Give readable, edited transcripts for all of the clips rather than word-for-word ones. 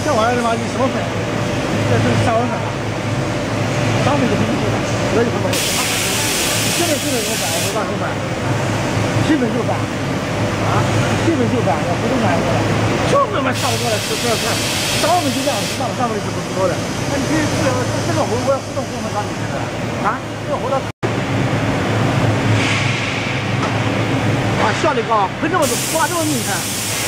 这玩意儿的话，你什么粉？这是三文粉啊，三文就不够了，我就不能吃。现在有粉，我会把手粉，基本就粉啊，基本就粉，我不都买过了，就那么差不多了，不要看，三文就这样子，三文是不多的。那你这个活我不动工程让你看的啊，这个活的啊，效率高，喷这么多，刮这么密，你看。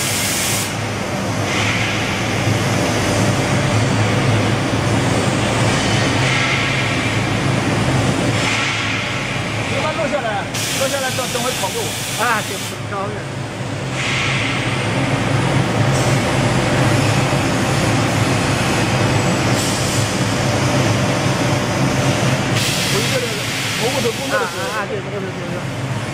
落下来等会烤够啊，对，烧热。我一个人蘑菇头工作的时候啊，对，蘑菇头工作。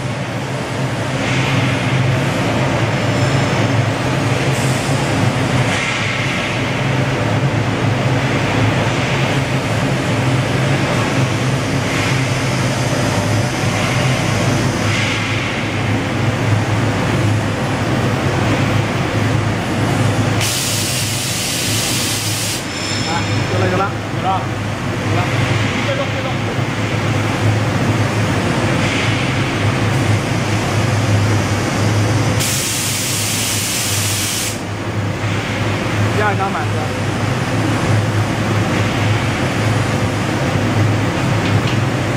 第二张板子，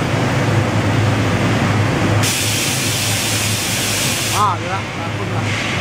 啊，有了，啊，过去了。